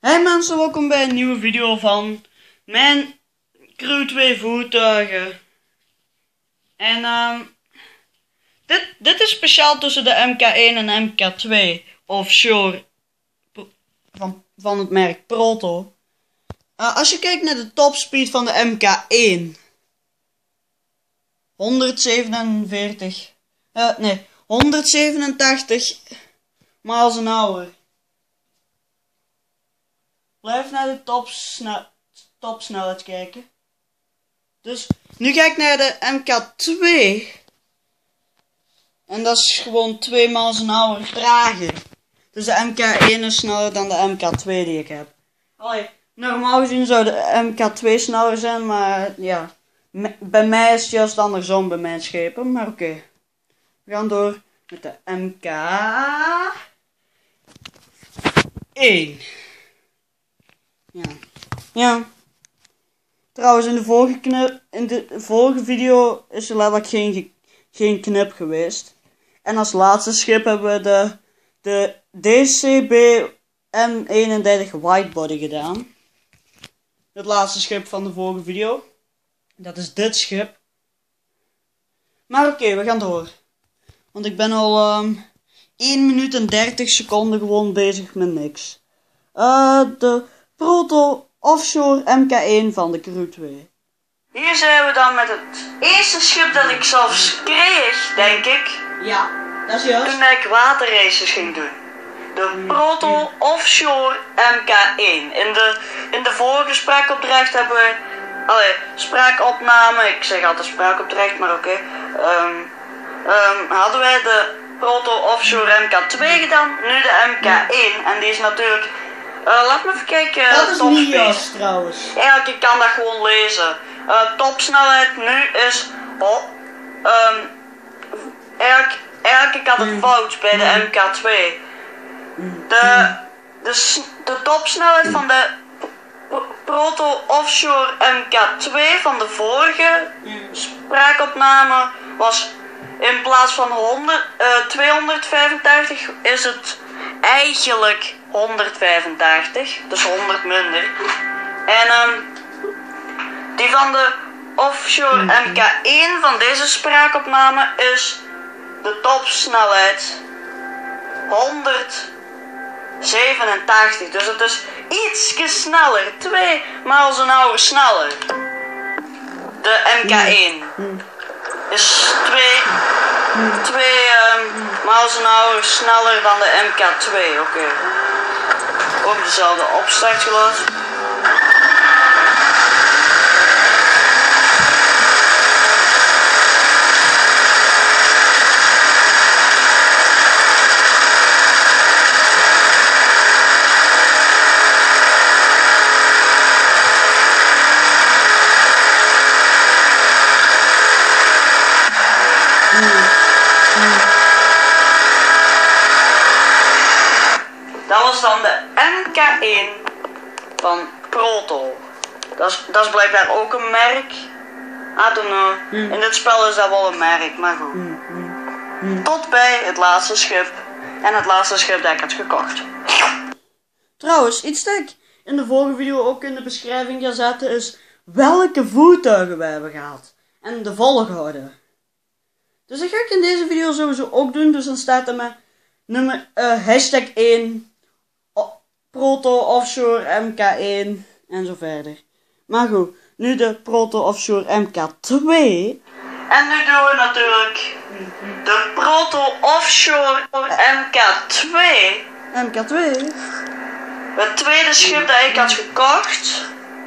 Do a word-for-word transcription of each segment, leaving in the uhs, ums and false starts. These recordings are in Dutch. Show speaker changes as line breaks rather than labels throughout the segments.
Hey mensen, welkom bij een nieuwe video van mijn Crew twee voertuigen. En uh, dit, dit is speciaal tussen de M K één en M K twee offshore van, van het merk Proto. Uh, als je kijkt naar de topspeed van de M K één, honderdzevenenveertig, uh, nee, honderdzevenentachtig miles an hour. Blijf naar de topsnel topsnelheid kijken. Dus nu ga ik naar de M K twee. En dat is gewoon twee miles an hour trager. Dus de M K één is sneller dan de M K twee die ik heb. Allee, normaal gezien zou de M K twee sneller zijn, maar ja. Bij mij is het juist andersom bij mijn schepen, maar oké. Okay. We gaan door met de M K één. Ja. Ja. Trouwens, in de vorige, knip, in de vorige video is er letterlijk geen, geen knip geweest. En als laatste schip hebben we de, de D C B M eenendertig Whitebody gedaan. Het laatste schip van de vorige video. Dat is dit schip. Maar oké, okay, we gaan door. Want ik ben al um, één minuut en dertig seconden gewoon bezig met niks. Uh, de Proto Offshore M K één van de Crew twee. Hier zijn we dan met het eerste schip dat ik zelfs kreeg, denk ik. Ja, dat is juist. Toen ik waterraces ging doen. De Proto Offshore M K één. In de, in de vorige spraakopdracht hebben we... Allee, spraakopname. Ik zeg altijd spraakopdracht, maar oké. Okay. Um, um, hadden wij de Proto Offshore M K twee gedaan. Nu de M K één. En die is natuurlijk... Uh, laat me even kijken. Dat is niet juist trouwens. Eigenlijk, ik kan dat gewoon lezen. Uh, topsnelheid nu is... Oh, um, eigenlijk, eigenlijk, ik had het fout bij de M K twee. De, de, de topsnelheid van de Proto Offshore M K twee van de vorige spraakopname was in plaats van honderd, uh, tweehonderdvijfentachtig is het eigenlijk honderdvijfentachtig, dus honderd minder. En um, die van de Offshore M K één van deze spraakopname is de topsnelheid honderdzevenentachtig. Dus het is ietsje sneller, twee miles an hour sneller. De M K één is twee, twee um, miles an hour sneller dan de M K twee, oké. Okay. Ook dezelfde opstartgeluid. Dat was dan de M K één van Proto. Dat is, dat is blijkbaar ook een merk. I don't know. Mm. In dit spel is dat wel een merk, maar goed. Mm, mm, mm. Tot bij het laatste schip. En het laatste schip dat ik had gekocht. Trouwens, iets dat ik in de vorige video ook in de beschrijving ga zetten is welke voertuigen we hebben gehad. En de volgorde. Dus dat ga ik in deze video sowieso ook doen. Dus dan staat er met nummer, uh, hashtag één. Proto Offshore M K één en zo verder. Maar goed, nu de Proto Offshore M K twee. En nu doen we natuurlijk de Proto Offshore M K twee. M K twee? Het tweede schip dat ik had gekocht.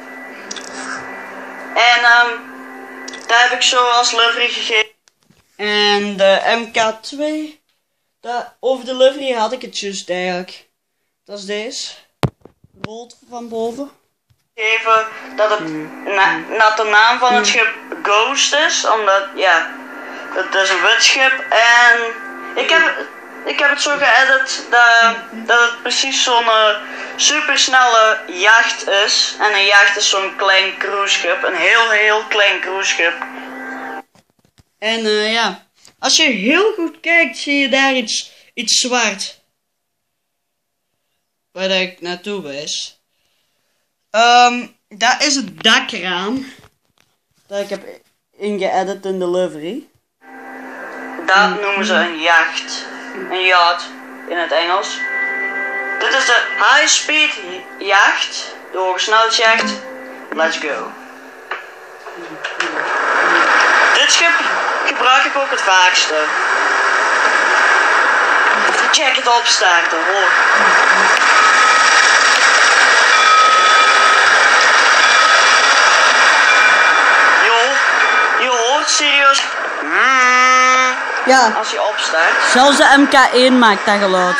En um, daar heb ik zo als livery gegeven. En de M K twee, dat, over de livery had ik het juist eigenlijk. Dat is deze. Rood van boven. Even dat het na, dat de naam van het schip Ghost is. Omdat, ja, het is een wit schip. En ik heb, ik heb het zo geëdit dat, dat het precies zo'n uh, supersnelle jacht is. En een jacht is zo'n klein cruiseschip. Een heel, heel klein cruiseschip. En uh, ja, als je heel goed kijkt, zie je daar iets, iets zwart. Waar ik naartoe wijs. Um, dat is het dakraam. Dat ik heb ingeëdit in de livery. Dat noemen ze een jacht. Een yacht in het Engels. Dit is de high speed jacht. De hogesnelheidsjacht. Let's go. Dit schip gebruik ik ook het vaakste. Even check het opstarten hoor. Je hoort serieus. Ja. Als je opstart. Zelfs de M K één maakt dat geluid.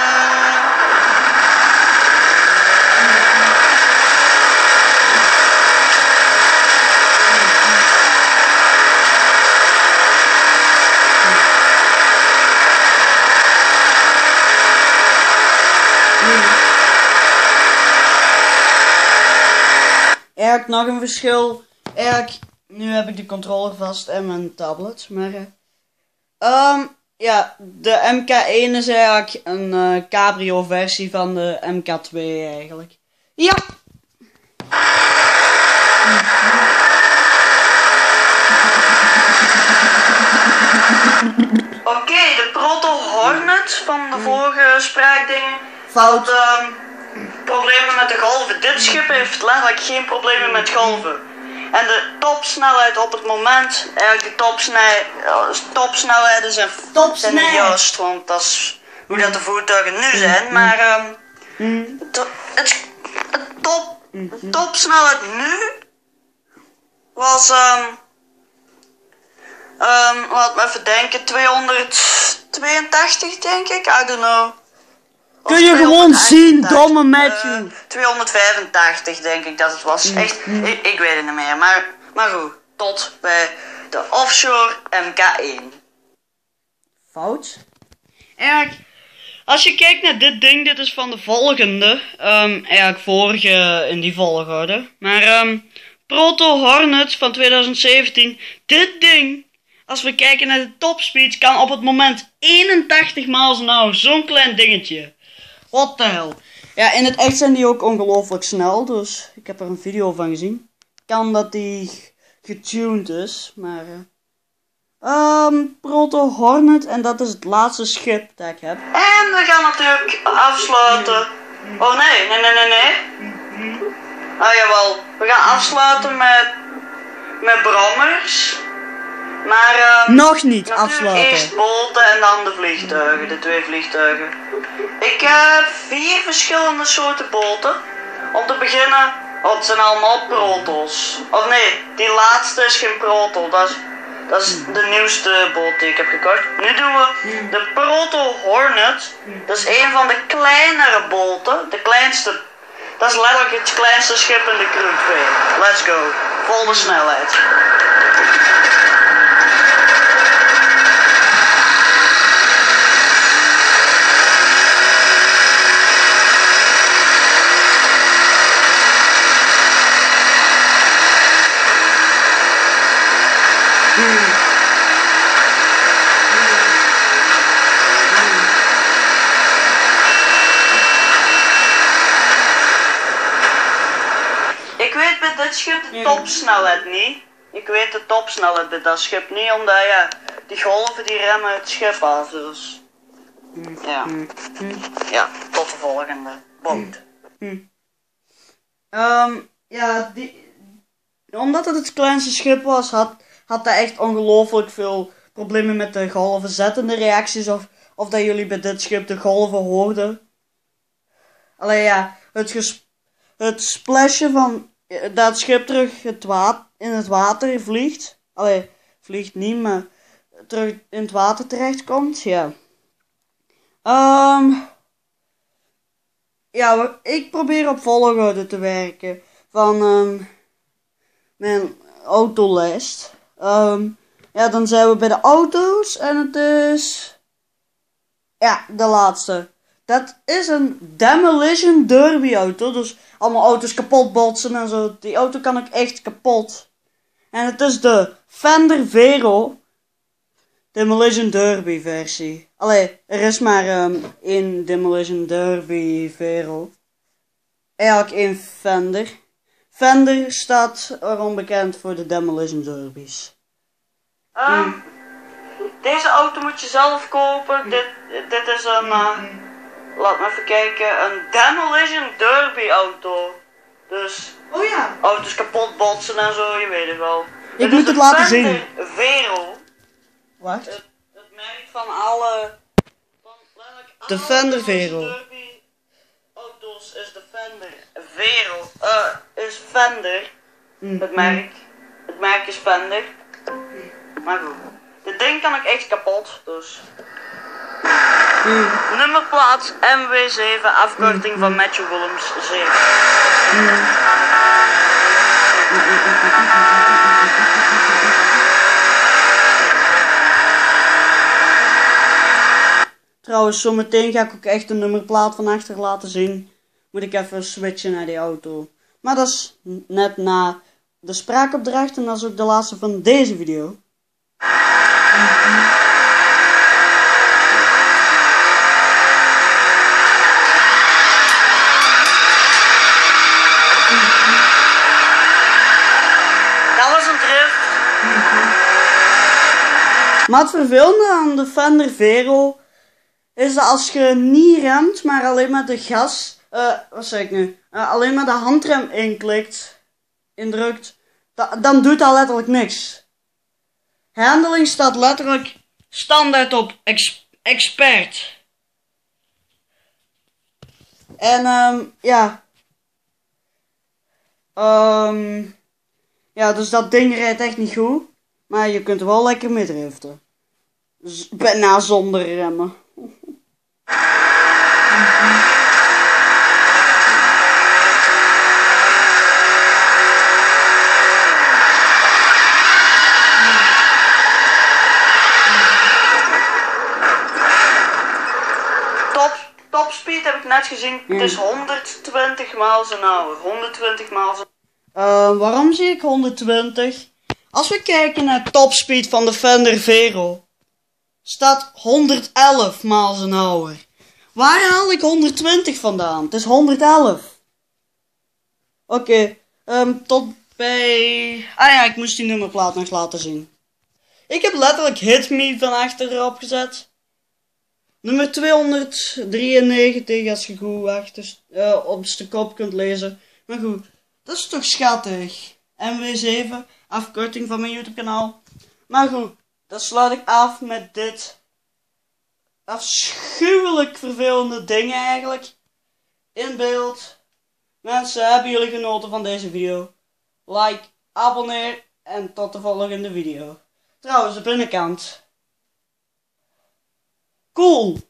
Eigenlijk nog een verschil. Eigenlijk, nu heb ik de controller vast en mijn tablet, maar uh, um, ja, de M K één is eigenlijk een uh, cabrio versie van de M K twee eigenlijk. Ja! Oké, okay, de Proto Hornet van de vorige spraakdingen. Fout. Uh, problemen met de golven. Dit schip heeft letterlijk geen problemen met golven. En de topsnelheid op het moment, eigenlijk de topsnelheid, topsnelheden zijn, zijn niet juist, want dat is hoe dat de voertuigen nu zijn. Maar um, mm. het, het, het top, de topsnelheid nu was, um, um, laat me even denken, tweehonderdtweeëntachtig denk ik, I don't know. Kun je gewoon zien, domme Matthew. Uh, tweehonderdvijfentachtig denk ik dat het was. Echt, mm. ik, ik weet het niet meer. Maar, maar goed, tot bij de offshore M K één. Fout? Eigenlijk, als je kijkt naar dit ding, dit is van de volgende. Um, eigenlijk vorige in die volgorde. Maar um, Proto Hornet van twintig zeventien. Dit ding, als we kijken naar de topspeed, kan op het moment eenentachtig miles an hour. Zo'n klein dingetje. What the hell. Ja, in het echt zijn die ook ongelooflijk snel, dus ik heb er een video van gezien. Kan dat die getuned is, maar... Uh, um, Proto Hornet, en dat is het laatste schip dat ik heb. En we gaan natuurlijk afsluiten. Oh nee, nee, nee, nee, nee. Ah jawel, we gaan afsluiten met, met brommers. Maar um, nog niet afsluiten. Eerst boten en dan de vliegtuigen, de twee vliegtuigen. Ik heb vier verschillende soorten boten. Om te beginnen, oh, het zijn allemaal proto's. Of nee, die laatste is geen proto, dat is, dat is de nieuwste boot die ik heb gekocht. Nu doen we de Proto Hornet. Dat is een van de kleinere boten, de kleinste. Dat is letterlijk het kleinste schip in de Crew twee. Let's go, volle snelheid. Ik weet bij dit schip de topsnelheid niet. Ik weet de topsnelheid bij dat schip niet, omdat ja, die golven die remmen het schip af, dus... Ja. Ja, tot de volgende boot. Um, ja, die... Omdat het het kleinste schip was, had, had dat echt ongelooflijk veel problemen met de golven. Zettende reacties, of, of dat jullie bij dit schip de golven hoorden. Allee ja, het, ges, het splashen van dat schip terug het wa in het water vliegt. Allee, vliegt niet, maar terug in het water terechtkomt, ja. Um, ja, ik probeer op volgorde te werken van um, mijn autolijst. Um, ja, dan zijn we bij de auto's en het is... Ja, de laatste. Dat is een Demolition Derby auto, dus allemaal auto's kapot botsen en zo. Die auto kan ook echt kapot. En het is de Fender Vero Demolition Derby versie. Allee, er is maar um, één Demolition Derby Vero. Eigenlijk één Fender. Fender staat erom bekend voor de Demolition Derbies. Um, mm. Deze auto moet je zelf kopen. Mm. Dit, dit is een, uh, laat me even kijken, een Demolition Derby auto. Dus oh ja, auto's kapot botsen en zo, je weet het wel. Ik dit moet het laten Fender zien. Vero. Wat? Het, het merk van alle, van de alle Fender Vero. Derby auto's is de Fender Vero. Uh, is Fender. Mm. Het merk. Het merk is Fender. Maar goed. Dit ding kan ik echt kapot, dus. Mm. Nummerplaat M W zeven, afkorting mm. van Matthew Williams zeven. Mm. Trouwens, zometeen ga ik ook echt de nummerplaat van achter laten zien. Moet ik even switchen naar die auto. Maar dat is net na de spraakopdracht en dat is ook de laatste van deze video. Dat was een drift. Maar het vervelende aan de Fender Vero is dat als je niet remt, maar alleen maar de gas, uh, wat zeg ik nu, uh, alleen maar de handrem inklikt, indrukt, da dan doet dat letterlijk niks. Handling staat letterlijk standaard op ex expert. En um, ja. Um, ja, dus dat ding rijdt echt niet goed. Maar je kunt er wel lekker mee driften. Z bijna zonder remmen. Topspeed heb ik net gezien, het is honderdtwintig mijl per uur. honderdtwintig mijl per uur. Uh, waarom zie ik honderdtwintig? Als we kijken naar topspeed van de Fender Vero, staat honderd elf mijl per uur. Waar haal ik honderdtwintig vandaan? Het is honderd elf. Oké, okay, um, tot bij... Ah ja, ik moest die nummerplaat nog laten zien. Ik heb letterlijk Hit Me van achter erop gezet. Nummer tweehonderddrieënnegentig, als je goed achter, uh, op de kop kunt lezen. Maar goed, dat is toch schattig. M W zeven, afkorting van mijn YouTube kanaal. Maar goed, dan sluit ik af met dit afschuwelijk vervelende ding eigenlijk. In beeld. Mensen, hebben jullie genoten van deze video? Like, abonneer en tot de volgende video. Trouwens, de binnenkant. Cool!